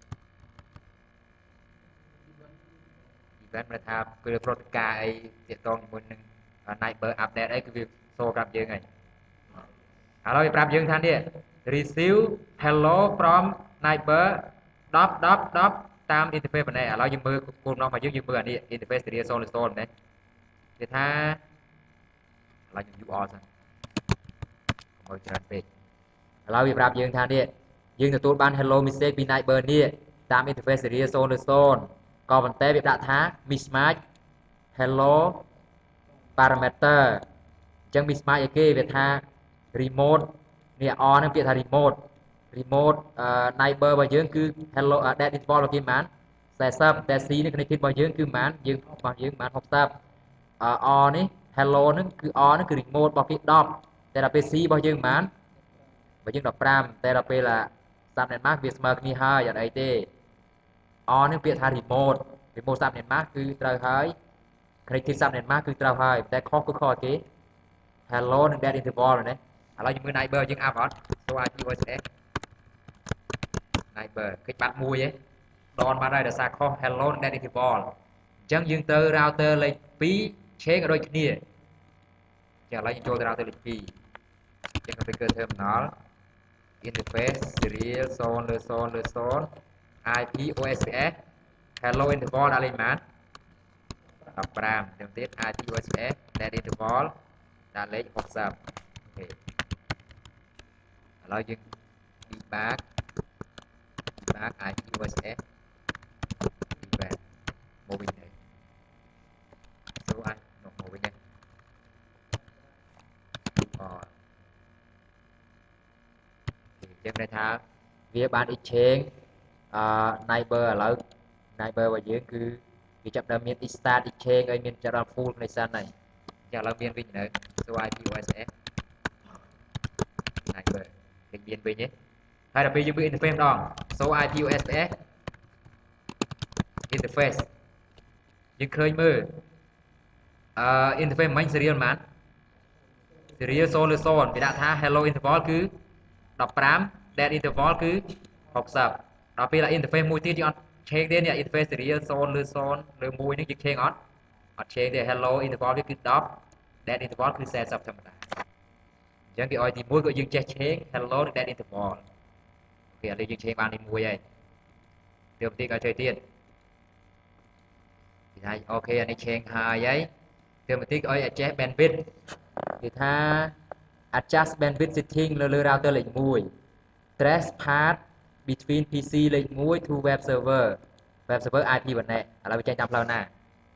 មានថាគឺប្រតិការអីទាក់ទងជាមួយនឹង neighbor update អីគឺវាសូប្រាប់យើងហើយឥឡូវវាប្រាប់យើងថានេះ receive hello from neighbor 10តាម interface ប៉ុណ្ណេះឥឡូវយើងមើលគោលបំណងរបស់យើងមើលអានេះ interface serial 0 0ប៉ុណ្ណេះគេថាឥឡូវខ្ញុំ UR សិនមើលច្រើនពេកឥឡូវវាប្រាប់យើងថានេះយើងទទួលបាន hello message ពី neighbor នេះតាម interface serial 0 0ក៏ប៉ុន្តែវាដាក់ថា mismatch hello parameter អញ្ចឹង mismatch អីគេវាថា remote នេះ on ហ្នឹងពាក្យថា remote neighbor របស់យើងគឺ hello dead interval របស់គេប៉ុន្មាន40តែ C នេះ connected របស់យើងគឺប៉ុន្មានយើងរបស់យើងប៉ុន្មាន60 on នេះ hello ហ្នឹងគឺ on ហ្នឹងគឺ remote របស់គេ10តែដល់ពេល C របស់យើងប៉ុន្មានរបស់យើង15តែដល់ពេល subnet mask វាស្មើគ្នាហើយអត់អីទេ on នេះពាក្យថា remote subnet mask គឺត្រូវហើយ connected subnet mask គឺត្រូវហើយតែខុសគឺខុសគេ hello និង dead interval ណាឥឡូវយើងមើល neighbor យើងអាប់អត់ so IP OSS neighbor គេបាត់មួយឯងដនបាត់ហើយដោយសារខុស hello និង dead interval អញ្ចឹងយើងទៅ router លេខ2 change ឲ្យដូចគ្នាចឹងឥឡូវយើងចូលទៅ router លេខ2ចឹង configure terminal interface serial 0លើ0លើ0 IP OSPF hello interval ដាក់លេខប៉ុន្មាន15ទៅទៀត IP OSPF dead interval ដាក់លេខ60អូខេឥឡូវយើង debug IP OSPF event មកវិញទៅចូលអាចមកវិញទៅចឹងន័យថាវាបាន exchange neighbor ឥឡូវ neighbor របស់យើងគឺវាចាប់ដើមមាន start exchange ឲ្យមានច្រើន full connection ហើយចឹងឥឡូវមានវិញនៅ so IP OSS neighbor គេមានវិញទេហើយដល់ពេលយើងមើល interface ម្ដង so IP OSS interface យើងឃើញមើលinterface មិញ serial ប៉ុន្មាន serial 0លើ0វាដាក់ថា hello interval គឺ15 dead interval គឺ60ដល់ពេល interface មួយទៀតយើងអត់ change ទេនេះ interface serial 0លើ1នេះយើង change អត់ change ទេ hello interval វាគឺ10 dead interval គឺ40ធម្មតាអញ្ចឹងគេឲ្យទី1ក៏យើងចេះ change hello និង dead interval អូខេឥឡូវយើង change បានទី1ហើយទៅបន្តិចក៏ជួយទៀតគេថាអូខេអានេះ change ហើយទៅបន្តិចឲ្យ adjust bandwidth គេថា adjust bandwidth setting លើ router លេខ1 trace path between PC លេខ1 to web server IP ប៉ុណ្ណេះឥឡូវវាចេញតាមផ្លូវណា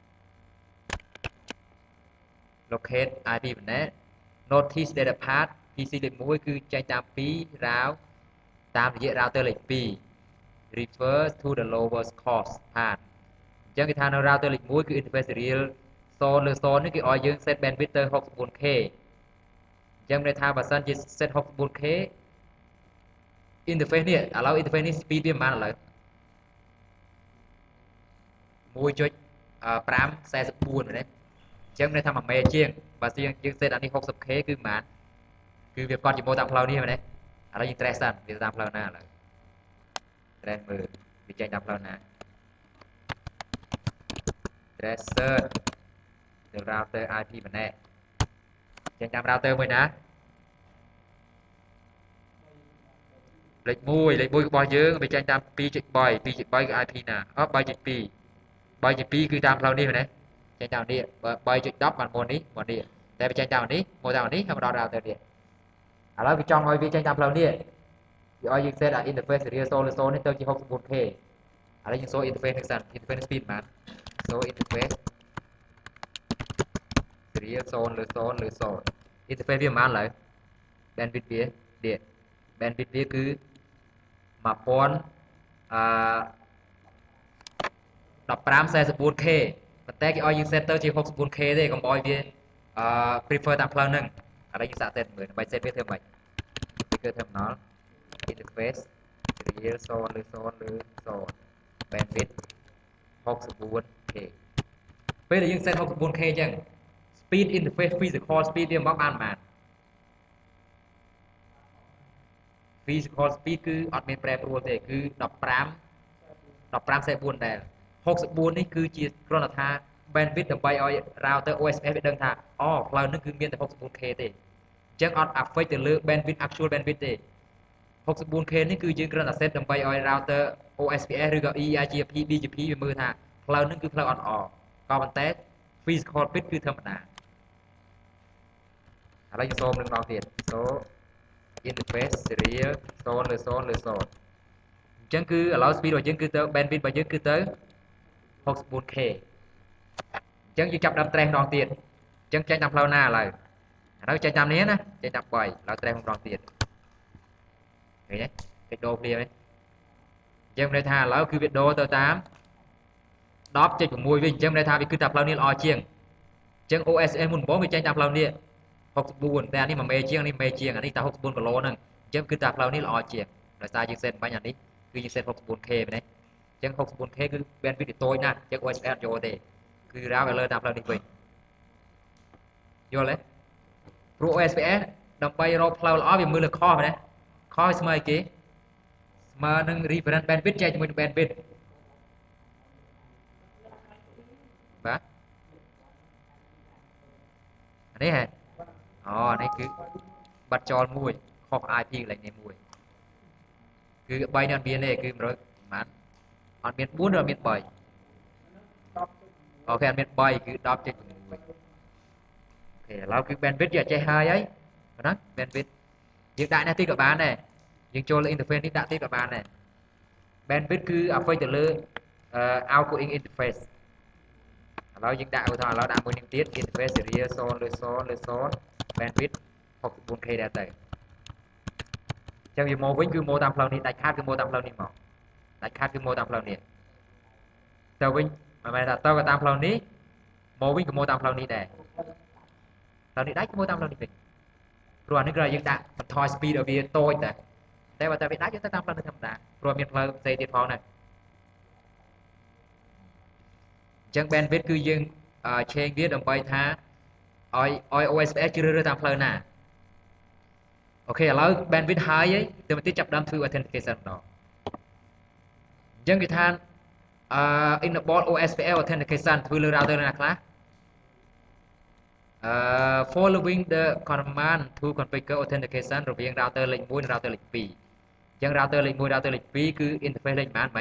locate IP ប៉ុណ្ណេះ notice data path PC លេខ1គឺចេញតាម2 route តាមរយៈ router លេខ2 refer to the lowest cost path អញ្ចឹងគេថានៅ router លេខ1គឺ interface serial 0លើ0នេះគេឲ្យយើង set bandwidth ទៅ 64K chẳng để tha bà sân chỉ set 64k interface này à lâu interface này speedវាប៉ុន្មានឥឡូវ 1.544 មែនទេចឹងន័យថា1មេជាងបើជាងយើងសេតអានេះ 60k គឺប៉ុន្មានគឺវាកត់ជាមួយតាមផ្លូវនេះមែនទេឥឡូវយើង trace សិនវាតាមផ្លូវណាឥឡូវ trace មើលវាចេញតាមផ្លូវណា trace search ទៅ router IP ម្នាក់ចេញតាម router មួយណាលេខ1របស់យើងវាចេញតាម 2.3 2.3 គឺ IP ណាអត់ 3.2 គឺតាមផ្លូវនេះមែនទេចេញតាមនេះ 3.10 បានមុននេះតែវាចេញតាមនេះមកតាមនេះហើយមកដល់ router នេះឥឡូវវាចង់ឲ្យវាចេញតាមផ្លូវនេះវាឲ្យយើង set អា interface serial 0 នេះទៅជា 64k ឥឡូវយើង show interface នេះសិន interface speed ប៉ុន្មាន show interface serial 0 interface វាប៉ុន្មានឥឡូវ bandwidth វានេះ bandwidth វាគឺ1000 1544k ប៉ុន្តែគេឲ្យយើង set ទៅជា 64k ទេកុំឲ្យវាprefer តាមផ្លូវហ្នឹងឥឡូវយើងសាក set មើលដើម្បី set វាធ្វើម៉េចគឺ terminal interface serial 0 bandwidth 64k ពេលដែលយើង set 64k អញ្ចឹង speed interface physical speed វាមកបានប៉ុន្មាន physical speed គឺអត់មានប្រែប្រួលទេគឺ15/4ដែរ64នេះគឺជាគ្រាន់តែថា bandwidth ដើម្បីឲ្យ router OSPF វាដឹងថាអូផ្លូវហ្នឹងគឺមានតែ 64k ទេអញ្ចឹងអត់ affect ទៅលើ bandwidth actual bandwidth ទេ 64k នេះគឺយើងគ្រាន់តែ set ដើម្បីឲ្យ router OSPF ឬក៏ EIGRP BGP វាមើលថាផ្លូវហ្នឹងគឺផ្លូវអត់ល្អក៏ប៉ុន្តែ physical bit គឺធម្មតាឥឡូវយើងសូមនឹងម្ដងទៀត so interface serial 0 អញ្ចឹងគឺឥឡូវ speed របស់យើងគឺទៅ bandwidth របស់យើងគឺទៅ 64k អញ្ចឹងយើងចាប់ដើម trace ម្ដងទៀតអញ្ចឹងចេញតាមផ្លូវណាឥឡូវចេញតាមនេះណាចេញតាម3ឥឡូវ trace ម្ដងទៀតឃើញទេគេដូរគ្នាវិញអញ្ចឹងមានន័យថាឥឡូវគឺវាដូរទៅតាម 10.6 វិញអញ្ចឹងមានន័យថាវាគឺតាមផ្លូវនេះល្អជាងអញ្ចឹង OSS មុនដំបូងវាចេញតាមផ្លូវនេះ 64តែអានេះ1មេជាងអានេះមេជាងអានេះតែ64គីឡូហ្នឹងអញ្ចឹងគឺតាមផ្លូវនេះល្អជាងដោយសារយើង set បាញ់អានេះគឺយើង set 64k មែនទេអញ្ចឹង 64k គឺ bandwidth តូចណាស់អញ្ចឹង OSS អត់យកទេគឺ route ឲ្យលើតាមផ្លូវនេះវិញយល់ទេព្រោះ OSPF ដើម្បីរកផ្លូវល្អវាមើលលើខមែនទេខស្មើគេស្មើនឹង reference bandwidth ចែកជាមួយនឹង bandwidth បាទអានេះហ៎អូនេះគឺបាត់ចោលមួយខុស IP កន្លែងនេះមួយគឺ3នេះអត់មានទេគឺ100ប្រហែលអត់មាន4ឬអត់មាន3អូខេអត់មាន3គឺ 10.6 អូខេឥឡូវគឺ bandwidth យើងអត់ចេះហើយណា bandwidth យើងដាក់នេះទីក៏បានដែរយើងចូលលើ interface នេះដាក់ទីក៏បានដែរ bandwidth គឺ affect ទៅលើ outgoing interface ឥឡូវយើងដាក់ឧទាហរណ៍ឥឡូវដាក់មួយនេះទៀត interface serial 0 bandwidth 64k ដែរទៅអញ្ចឹងវាមកវិញគឺមកតាមផ្លូវនេះដាច់ខាតគឺមកតាមផ្លូវនេះមកដាច់ខាតគឺមកតាមផ្លូវនេះទៅវិញមិនមែនថាទៅក៏តាមផ្លូវនេះមកវិញក៏មកតាមផ្លូវនេះដែរផ្លូវនេះដាច់ក៏មកតាមផ្លូវនេះវិញព្រោះអានេះគឺយើងដាក់បន្ថយ speed ឲ្យវាតូចតែបើតែវាដាច់យើងទៅតាមផ្លូវនេះធម្មតាព្រោះមានផ្លូវផ្សេងទៀតផងដែរអញ្ចឹង bandwidth គឺយើង change វាដើម្បីថាឲ្យ OSPF ជ្រើសរើសតាមផ្លូវណាអូខេឥឡូវ bandwidth ហើយទៅមកទៀតចាប់ដើមធ្វើ authentication ម្ដងអញ្ចឹងគេថាenable OSPF authentication ធ្វើលើ router ណាខ្លះfollowing the command to configure authentication រវាង router លេខ1និង router លេខ2អញ្ចឹង router លេខ1 router លេខ2គឺ interface លេខប៉ុន្មាន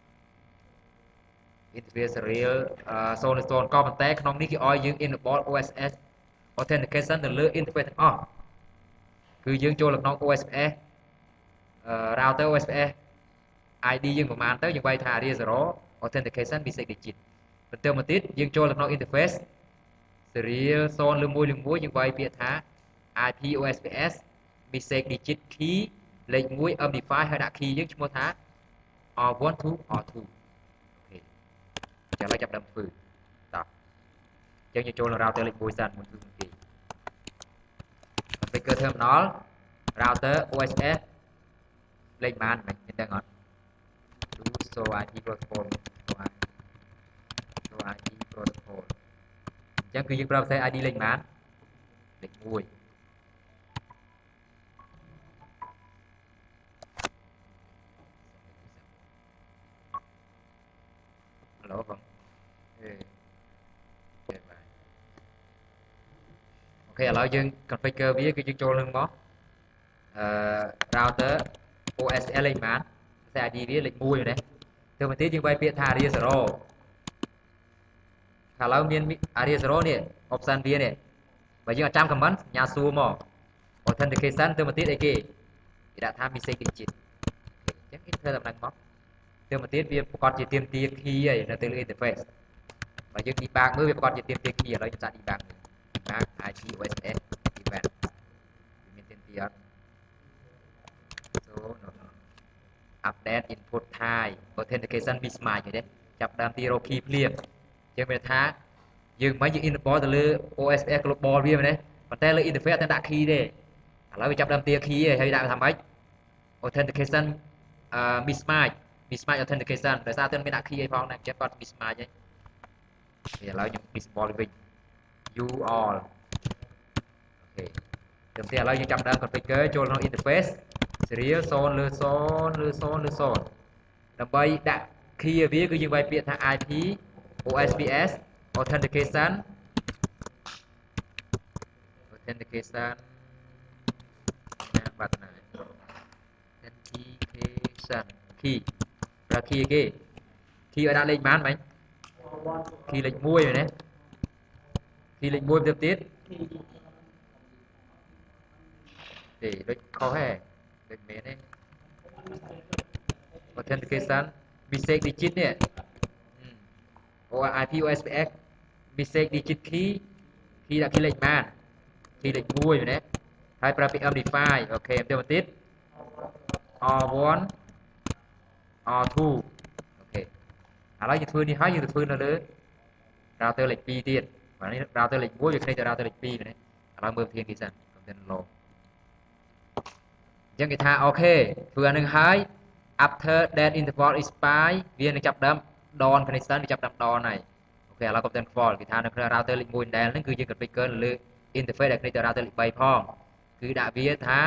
interface serial 0 ក៏ប៉ុន្តែក្នុងនេះគេឲ្យយើង enable OSS authentication ទៅលើ interface ទាំងអស់គឺយើងចូលក្នុង OSPF router OSPF ID យើងប្រមាណទៅយើងវាយថា Area 0 authentication ពី 6 digit បន្ទាប់មកទៀតយើងចូលក្នុង interface serial 0 ឬ 1 យើងវាយពាក្យថា IP OSPF mistake digit key លេខ1 MD5 ហើយដាក់ key យើងឈ្មោះថា R1 to R2 អូខេចាំឡើយចាប់ដើមធ្វើតោះអញ្ចឹងយើងចូល router លេខ1សិនមុនធ្វើគេ configure terminal router OSS លេខបានមិនដឹងអត់ do show IP protocol show IP protocol អញ្ចឹងគឺយើងប្រើភាសា ID លេខបានលេខ1 Hello បងអូខេឥឡូវយើង configure វាគឺយើងចូលនឹងមកrouter OSL លេខបានភាសា ID វាលេខ1ណាទៅមកទៀតយើងវាយពាក្យថា area 0ឥឡូវមាន area 0នេះ option វានេះបើយើងអត់ចាំ comment សញ្ញាសួរមក authentication ទៅមកទៀតអីគេគេដាក់ថា message digit អញ្ចឹងគេធ្វើដំណឹងមកទៅមកទៀតវាប្រកាសជាទាមទារ key ហើយនៅទៅលើ interface បើយើង debug មើលវាប្រកាសជាទាមទារ key ឥឡូវខ្ញុំសាក debug IP OSS event មានទាមទារអត់ so no update input type authentication mismatch ទេចាប់ដើមទីរក key ភ្លាមអញ្ចឹងមានថាយើងមិនយើង import ទៅលើ OSS global វាមែនទេប៉ុន្តែលើ interface អត់ដាក់ key ទេឥឡូវវាចាប់ដើមទារ key ហើយដាក់ថាម៉េច authentication mismatch authentication ដោយសារតែមានដាក់ key អីផងណាអញ្ចឹងគាត់ mismatch ហើយឥឡូវខ្ញុំ disable វិញ you all អូខេចាំទៀតឥឡូវយើងចាប់ដើម configure ចូលក្នុង interface serial 0លើ0លើ0លើ0ដើម្បីដាក់ key វាគឺយើងវាយពាក្យថា IP OSPS authenticationបាត់ណា authentication key ប្រើ key គេ key ឲ្យដាក់លេខបានបាញ់ key លេខ1មែនទេ key លេខ1ទៅទៀតទេដូចខុសហេដូចមែនទេ authentication message digit នេះIP OSPF message digit key ដាក់ key លេខបាន key លេខ1មែនទេហើយប្រើពាក្យ MD5 អូខេទៅមកទៀត R1 R2 អូខេឥឡូវយើងធ្វើនេះហើយយើងទៅធ្វើនៅលើ router លេខ2ទៀតបាទនេះ router លេខ1វាគ្នាទៅ router លេខ2មែនទេឥឡូវមើលវិធានគេសិន content log អញ្ចឹងគេថាអូខេធ្វើអានឹងហើយ after that interval expire វានឹងចាប់ដើម dawn connection វាចាប់ដើម dawn ហើយអូខេឥឡូវ content fault គេថានៅក្នុង router លេខ1 ដែលហ្នឹងគឺយើង configure នៅលើ interface ដែលគ្នាទៅ router លេខ3ផងគឺដាក់វាថា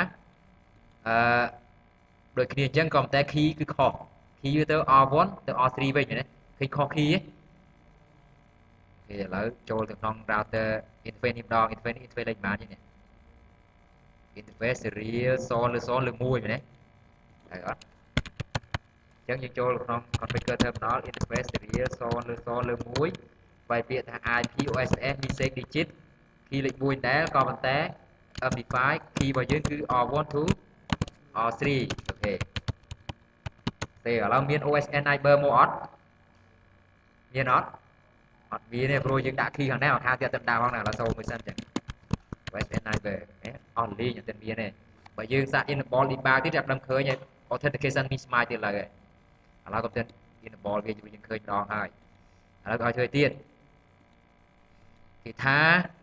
ដូចគ្នាអញ្ចឹងក៏តែ key គឺខុស key វាទៅ R1 ទៅ R3 វិញមែនទេឃើញខុស key ទេឥឡូវចូលទៅក្នុង router interface នេះម្ដង interface នេះ interface លេខបានទេនេះ interface serial 0លើ0លើ1មែនទេហើយអត់អញ្ចឹងយើងចូលក្នុង configure terminal interface serial 0លើ0លើ1បាយពាក្យថា IP OSS message digit key លេខ1ដែរក៏ប៉ុន្តែ MD5 key របស់យើងគឺ R1 to R3 អូខេទេឥឡូវមាន OSN neighbor មកអត់មានអត់អត់មានទេព្រោះយើងដាក់ key ខាងនេះខាងទៀតទៅដាក់ផងណាឥឡូវចូលមើលសិនចឹង OSN neighbor អត់លេងអត់មានទេបើយើងសាក enable debug ទៀតចាប់ដើមឃើញ authentication mismatch ទៀតឡើយឥឡូវក៏ទៅ enable វាយើងឃើញម្ដងហើយឥឡូវឲ្យធ្វើទៀតគេថា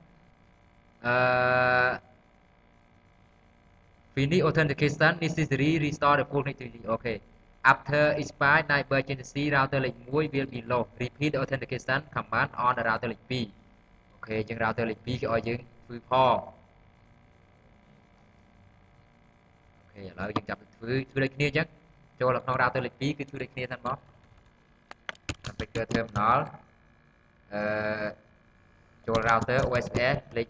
finish authentication necessary restore the full connectivity អូខេ after expire neighbor agency router លេខ1 will be lost repeat the authentication command on the router លេខ2អូខេជាង router លេខ2គេឲ្យយើងធ្វើផងអូខេឥឡូវយើងចាប់ធ្វើដូចគ្នាអញ្ចឹងចូលក្នុង router លេខ2គឺធ្វើដូចគ្នាហ្នឹងមក configure terminal ចូល router OSS លេខ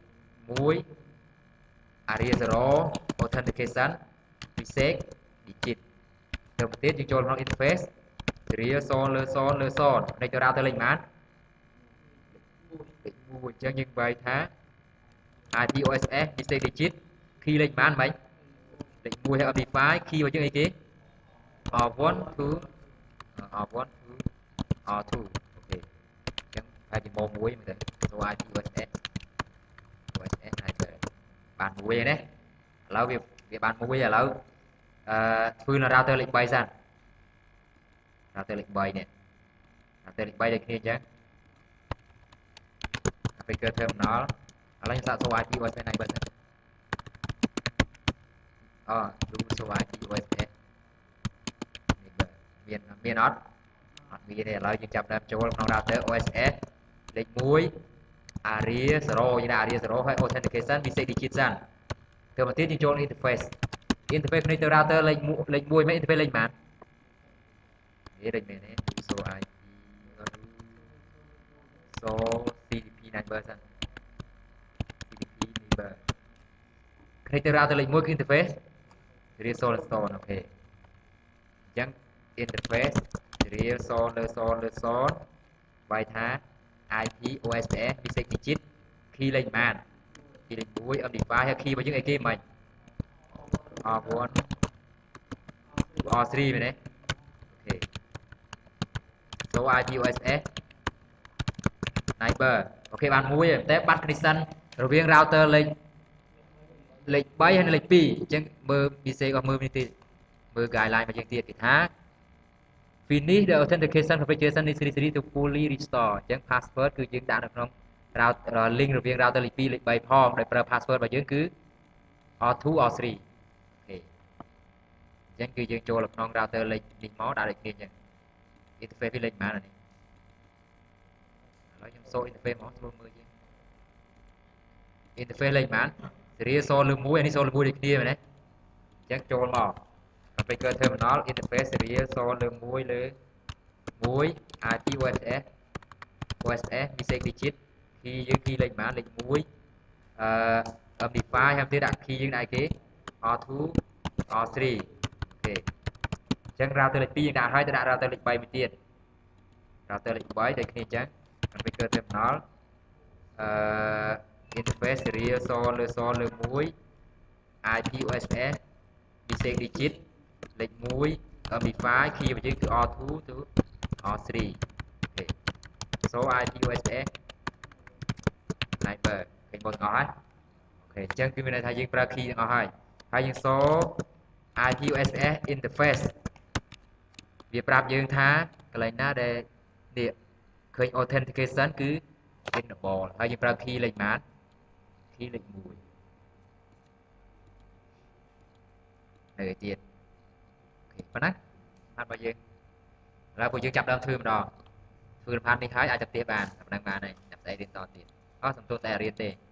1 area 0 authentication message digit ទៅទៀតយើងចូលក្នុង interface serial 0លើ0លើ0នេះទៅ router លេខបានលេខ1អញ្ចឹងយើងបាយថា IP OSS message digit key លេខបានមិនលេខ1ហើយ MD5 key របស់យើងអីគេ R1 to R1 to R2 អូខេអញ្ចឹងហើយជាម៉ូ1មែនទេ so IP OSSហើយបាន1ហើយណាឥឡូវវាបាន1ឥឡូវធ្វើនៅ router លេខ3សិន router លេខ3នេះ router លេខ3ដូចគ្នាអញ្ចឹង configure terminal ឥឡូវខ្ញុំសាកចូល IP OSS này បើសិនดูโซ IP OSS មានអត់មានទេឥឡូវយើងចាប់ដើមចូលក្នុង router OSS លេខ1 ARIA 0យើងដាក់ ARIA 0ហើយ authentication វា 6 digit សិនទៅមកទៀតយើងចូល interface គ្នាទៅ router លេខ1មិន interface លេខប៉ុន្មាននេះលេខមែនទេ so IP so CDP neighbor សិន CDP neighbor គ្នាទៅ router លេខ1គឺ interface real sol stone អូខេអញ្ចឹង interface real sol លើ sol បាយថា IP OSS ពិសេស digit key លេខប៉ុន្មាន key លេខ1 MD5 ហើយ key របស់យើងអីគេមិន R1 R3 មែនទេអូខេ so IP OSS neighbor អូខេបានមួយតែបាត់ connection រវាង router លេខ3ហើយនិងលេខ2អញ្ចឹងមើល mistake របស់មើលនេះទៀតមើល guideline របស់យើងទៀតគេថា finish the authentication configuration necessary to fully restore អញ្ចឹង password គឺយើងដាក់នៅក្នុង router link រវាង router លេខ2លេខ3ផងដោយប្រើ password របស់យើងគឺ R2 R3 អូខេអញ្ចឹងគឺយើងចូលក្នុង router លេខនេះមកដាក់លេខគ្នាអញ្ចឹង interface វាលេខប៉ុន្មាននេះឥឡូវខ្ញុំសូ interface មកធ្វើមើលយើង interface លេខប៉ុន្មាន serial 0លើ1អានេះ0លើ1ដូចគ្នាមែនទេអញ្ចឹងចូលមក configure terminal interface serial 0លើ1លើ1 IP OSS mistake digit key យើង key លេខប៉ុន្មានលេខ1MD5 ហើយទៀតដាក់ key យើងដាក់គេ R2 R3 អូខេអញ្ចឹង router លេខ2យើងដាក់ហើយទៅដាក់ router លេខ3មួយទៀត router លេខ3ដូចគ្នាអញ្ចឹង configure terminal interface serial 0លើ1 IP OSS mistake digit លេខ1 MD5 key របស់យើងគឺ R2 to R3 អូខេ so IP OSS sniper ឃើញបងទាំងអស់ហើយអូខេអញ្ចឹងគឺមានន័យថាយើងប្រើ key ទាំងអស់ហើយយើងសូ IP OSS interface វាប្រាប់យើងថាកន្លែងណាដែលនេះឃើញ authentication គឺ enable ហើយយើងប្រើ key លេខប៉ុន្មាន key លេខ1នៅទៀតអូខេប៉ុណ្ណាហាត់របស់យើងឥឡូវពួកយើងចាប់ដើមធ្វើម្ដងធ្វើលំហាត់នេះហើយអាចទៅទៀតបានប៉ុណ្ណឹងបានហើយចាប់ស្អីរៀនតទៀតសំទោសតែរៀនទេ